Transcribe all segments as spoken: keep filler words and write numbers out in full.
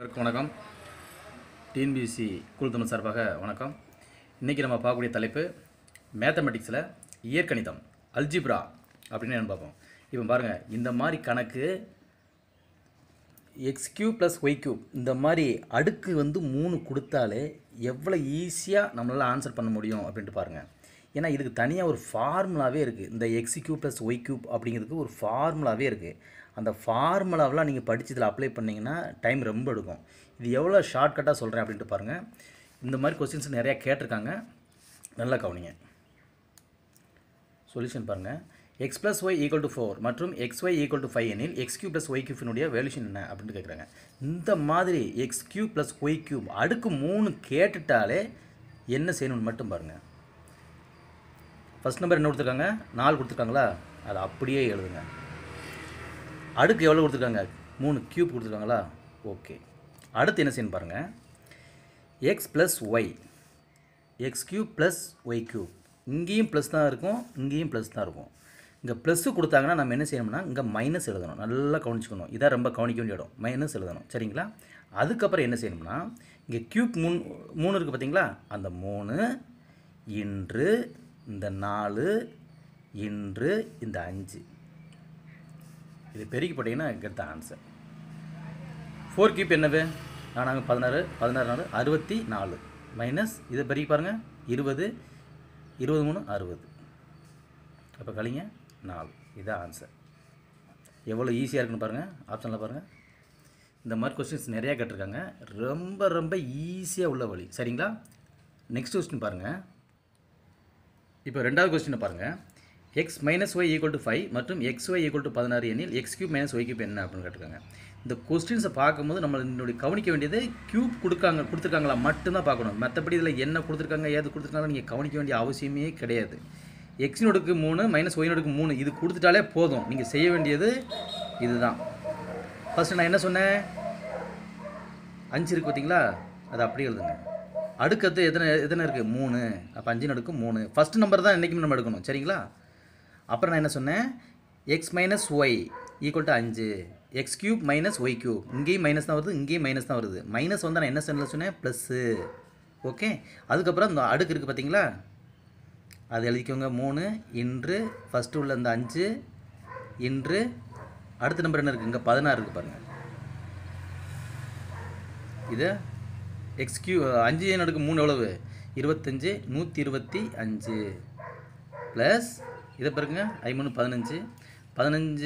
வணக்கம். டிஎன்பிஎஸ்சி குழு தமிழ் சார்பாக வணக்கம். இன்றைக்கி நம்ம பார்க்கக்கூடிய தலைப்பு மேத்தமெட்டிக்ஸில் இயற்கணிதம் அல்ஜிப்ரா அப்படின்னு என்ன பார்ப்போம். இப்போ பாருங்கள், இந்த மாதிரி கணக்கு x cube plus y cube இந்த மாதிரி அடுக்கு வந்து மூணு கொடுத்தாலே எவ்வளோ ஈஸியாக நம்மளால் ஆன்சர் பண்ண முடியும் அப்படின்ட்டு பாருங்கள். ஏன்னா இதுக்கு தனியாக ஒரு ஃபார்முலாவே இருக்குது. இந்த x cube plus y cube அப்படிங்கிறதுக்கு ஒரு ஃபார்முலாவே இருக்குது. அந்த ஃபார்முலாவெலாம் நீங்கள் படித்து இதில் அப்ளை பண்ணிங்கன்னா டைம் ரொம்ப எடுக்கும். இது எவ்வளோ ஷார்ட்கட்டாக சொல்கிறேன் அப்படின்ட்டு பாருங்கள். இந்த மாதிரி கொஸ்டின்ஸ் நிறையா கேட்டிருக்காங்க, நல்லா கவனிங்க. சொல்யூஷன் பாருங்கள். X plus y equal to four மற்றும் x y equal to five எனில் எக்ஸ் கியூப் ப்ளஸ் ஒய் கியூபினுடைய வேல்யூஷன் என்ன அப்படின்ட்டு கேட்குறாங்க. இந்த மாதிரி x cube plus y cube அடுக்கு மூணு கேட்டுட்டாலே என்ன செய்யணும்னு மட்டும் பாருங்கள். ஃபஸ்ட் நம்பர் என்ன கொடுத்துருக்காங்க? நாலு கொடுத்துருக்காங்களா, அதை அப்படியே எழுதுங்க. அடுக்கு எவ்வளோ கொடுத்துருக்காங்க? மூணு கியூப் கொடுத்துருக்காங்களா, ஓகே. அடுத்து என்ன செய்யணும் பாருங்கள். X plus y, x cube plus y cube, இங்கேயும் ப்ளஸ் தான் இருக்கும், இங்கேயும் ப்ளஸ் தான் இருக்கும். இங்கே ப்ளஸ்ஸு கொடுத்தாங்கன்னா நம்ம என்ன செய்யணும்னா இங்கே மைனஸ் எழுதணும். நல்லா கவனிச்சுக்கணும், இதான் ரொம்ப கவனிக்க வேண்டிய இடம். மைனஸ் எழுதணும், சரிங்களா? அதுக்கப்புறம் என்ன செய்யணும்னா இங்கே கியூப் மூணு மூணு இருக்குது பார்த்தீங்களா, அந்த மூணு இன்று இந்த நாலு இன்று இந்த அஞ்சு, இது பெருக்கி போட்டிங்கன்னா get the answer. Four cube என்னது? நாங்கள் பதினாறு பதினாறு நாலு அறுபத்தி நாலு மைனஸ் இதை பெருக்கி பாருங்கள், இருபது இருபது மூணு அறுபது, அப்போ கழிங்க நாலு, இதுதான் ஆன்சர். எவ்வளோ ஈஸியாக இருக்குன்னு பாருங்கள். ஆப்ஷனில் பாருங்கள். இந்த மாதிரி கொஸ்டின்ஸ் நிறையா கேட்டிருக்காங்க, ரொம்ப ரொம்ப ஈஸியாக உள்ள வழி, சரிங்களா? நெக்ஸ்ட் கொஸ்டின் பாருங்கள். இப்போ ரெண்டாவது கொஸ்டினை பாருங்கள். X minus y equal to five மற்றும் எக்ஸ் ஒய் ஈக்குவல் டு பதினாறு எனில் x cube minus y cube என்ன அப்படின்னு கேட்டிருக்காங்க. இந்த கொஸ்டின்ஸை பார்க்கும்போது நம்ம என்னுடைய கவனிக்க வேண்டியது கியூப் கொடுக்காங்க கொடுத்துருக்காங்களா மட்டும்தான் பார்க்கணும். மற்றபடி இதில் என்ன கொடுத்துருக்காங்க ஏது கொடுத்துருக்காங்க நீங்கள் கவனிக்க வேண்டிய அவசியமே கிடையாது. எக்ஸினோடுக்கு மூணு மைனஸ் ஒய்னோடுக்கு மூணு இது கொடுத்துட்டாலே போதும். நீங்கள் செய்ய வேண்டியது இதுதான். ஃபஸ்ட்டு நான் என்ன சொன்னேன்? அஞ்சு இருக்குது பார்த்தீங்களா, அதை அப்படியே எழுதுங்க. அடுக்கத்து எத்தனை எத்தனை இருக்குது? மூணு. அப்போ அஞ்சின் அடுக்கு மூணு. ஃபஸ்ட் நம்பர் தான் என்றைக்குமே நம்ம எடுக்கணும், சரிங்களா? அப்புறம் நான் என்ன சொன்னேன்? X minus y equal to அஞ்சு, x cube minus y cube, இங்கேயும் மைனஸ் தான் வருது, இங்கேயும் மைனஸ் தான் வருது. மைனஸ் வந்து நான் என்ன சொன்ன சொன்னேன்? Plus, okay. அதுக்கப்புறம் இந்த அடுக்கு இருக்குது பார்த்தீங்களா, அது எழுதிக்கோங்க. மூணு இன்று ஃபஸ்ட்டு உள்ள இந்த அஞ்சு இன்று அடுத்த நம்பர் என்ன இருக்குது? இங்கே பதினாறு இருக்குது பாருங்கள். இதை எக்ஸ் கியூ அஞ்சு நடுக்கு மூணு எவ்வளவு? இருபத்தஞ்சு, நூற்றி இருபத்தி அஞ்சு ப்ளஸ் இதை பாருங்க, ஐமூணு பதினஞ்சு, பதினஞ்சு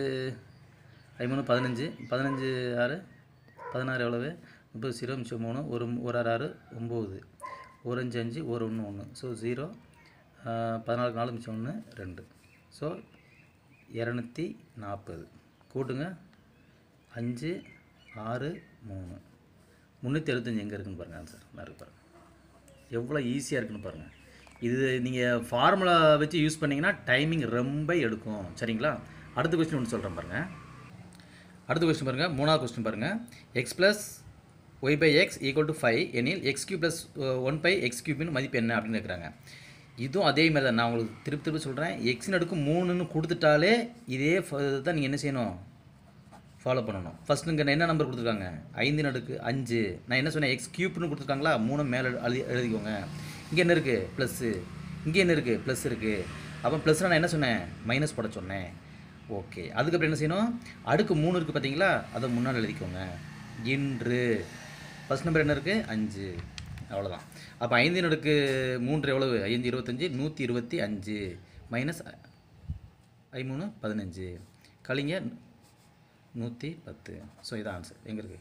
ஐமூணு பதினஞ்சு, பதினஞ்சு ஆறு பதினாறு எவ்வளவு? முப்பது, ஜீரோ மிச்சம் மூணு, ஒரு ஒரு ஆறு ஆறு ஒம்பது, ஒரு அஞ்சு அஞ்சு, ஒரு ஒன்று ஒன்று, ஸோ ஜீரோ, பதினாலு நாலு மிச்சம் ஒன்று ரெண்டு, ஸோ இரநூத்தி நாற்பது. கூட்டுங்க, அஞ்சு ஆறு மூணு, முந்நூற்றி எழுபத்தஞ்சி எங்கே இருக்குன்னு பாருங்கள். ஆன்சர் நான் இருக்கு பாருங்கள். எவ்வளோ ஈஸியாக இருக்குன்னு பாருங்கள். இது நீங்கள் ஃபார்முலா வச்சு யூஸ் பண்ணிங்கன்னா டைமிங் ரொம்ப எடுக்கும், சரிங்களா? அடுத்த கொஸ்டின் ஒன்று சொல்கிறேன் பாருங்கள். அடுத்த கொஸ்டின் பாருங்கள். மூணாவது கொஸ்டின் பாருங்கள். X plus y by x equal to five எனில் x cube plus one by x கியூபின் மதிப்பு என்ன அப்படின்னு கேட்குறாங்க. இதுவும் அதே மாதிரி தான். நான் உங்களுக்கு திருப்பி திருப்பி சொல்கிறேன். எக்ஸின் அடுக்கு மூணுன்னு கொடுத்துட்டாலே இதே தான் நீங்கள் என்ன செய்யணும்? ஃபாலோ பண்ணணும். ஃபஸ்ட் இங்கே என்ன நம்பர் கொடுத்துருக்காங்க? ஐந்து அடுக்கு அஞ்சு. நான் என்ன சொன்னேன்? எக்ஸ் கியூப்னு கொடுத்துருக்காங்களா, மூணு மேலே எழுதி எழுதிக்கோங்க. இங்கே என்ன இருக்குது? ப்ளஸ்ஸு. இங்கே என்ன இருக்குது? ப்ளஸ் இருக்குது. அப்போ ப்ளஸ்னால் நான் என்ன சொன்னேன்? மைனஸ் போட சொன்னேன், ஓகே. அதுக்கப்புறம் என்ன செய்யணும்? அடுக்கு மூணு இருக்குது பார்த்தீங்களா, அதை முன்னால் எழுதிக்கோங்க. இன்று ஃபஸ்ட் நம்பர் என்ன இருக்குது? அஞ்சு, அவ்வளோதான். அப்போ ஐந்தின் அடுக்கு மூன்று எவ்வளவு? ஐந்து இருபத்தஞ்சி, நூற்றி இருபத்தி அஞ்சு மைனஸ் ஐமூணு பதினஞ்சு, கழிங்க நூற்றி பத்து. ஸோ இதான் ஆன்சர். எங்கே இருக்குது?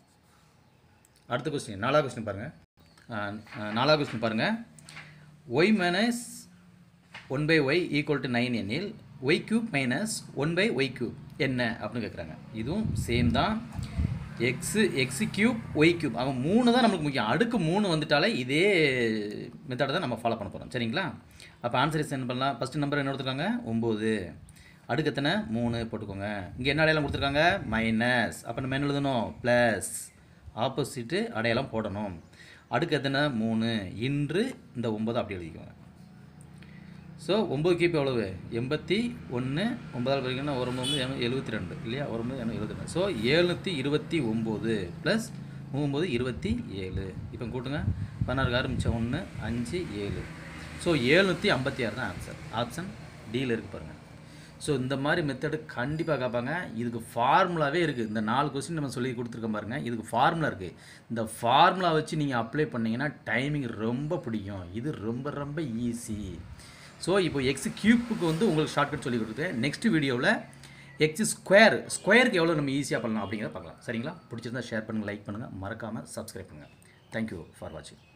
அடுத்த கொஸ்டின் நாலாவது கொஸ்டின் பாருங்கள். நாலாவது கொஸ்டின் பாருங்கள். Y minus one by y equal to nine எனில் y cube minus one by y cube என்ன அப்படின்னு கேட்குறாங்க. இதுவும் சேம் தான். X x cube y cube, அவன் மூணு தான் நம்மளுக்கு முக்கியம். அடுக்கு மூணு வந்துட்டாலே இதே மெத்தடை தான் நம்ம ஃபாலோ பண்ண போகிறோம், சரிங்களா? அப்போ ஆன்சர் இஸ் என்ன பண்ணலாம்? ஃபஸ்ட்டு நம்பர் என்ன கொடுத்துருக்காங்க? ஒம்பது. அடுக்கு எத்தனை? மூணு போட்டுக்கோங்க. இங்கே என்ன அடையாளம் கொடுத்துருக்காங்க? மைனஸ். அப்போ நம்ம என்ன எழுதணும்? ப்ளஸ். ஆப்போசிட்டு அடையாளம் போடணும். அடுக்கு எத்தனை? மூணு. இன்று இந்த ஒம்பது அப்படி எழுதிக்கோங்க. ஸோ ஒம்பது கியூப் எவ்வளவு எண்பத்தி ஒன்று ஒன்பதால் பெருக்கினா ஒரு ஒம்பது எழுபத்தி ரெண்டு இல்லையா ஒரு ஒம்பது எழுபத்தி ரெண்டு ஸோ ஏழ்நூற்றி இருபத்தி ஒம்பது ப்ளஸ் மூணு இருபத்தி ஏழு இப்போ கூட்டுங்க பதினாறு ஆரம்பித்த ஒன்று அஞ்சு ஏழு ஸோ ஏழ்நூற்றி ஐம்பத்தி ஆறு தான் ஆன்சர் ஆப்ஷன் டியில் இருக்குது பாருங்கள் ஸோ இந்த மாதிரி மெத்தடு கண்டிப்பாக கேட்பாங்க இதுக்கு ஃபார்முலாவே இருக்குது இந்த நாலு கொஸ்டின் நம்ம சொல்லி கொடுத்துருக்கோம் பாருங்கள் இதுக்கு ஃபார்முலா இருக்குது இந்த ஃபார்முலா வச்சு நீங்கள் அப்ளை பண்ணிங்கன்னா டைமிங் ரொம்ப பிடிக்கும் இது ரொம்ப ரொம்ப ஈஸி ஸோ இப்போ எக்ஸ் கியூப்புக்கு வந்து உங்களுக்கு ஷார்ட்கட் சொல்லி கொடுத்துருக்கேன் நெக்ஸ்ட் வீடியோவில் எக்ஸ் ஸ்கொயர் ஸ்கொயருக்கு எவ்வளோ நம்ம ஈஸியாக பண்ணலாம் அப்படிங்கிறத பார்க்கலாம் சரிங்களா பிடிச்சிருந்தா ஷேர் பண்ணுங்கள் லைக் பண்ணுங்கள் மறக்காமல் சப்ஸ்கிரைப் பண்ணுங்கள் தேங்க்யூ ஃபார் வாட்சிங்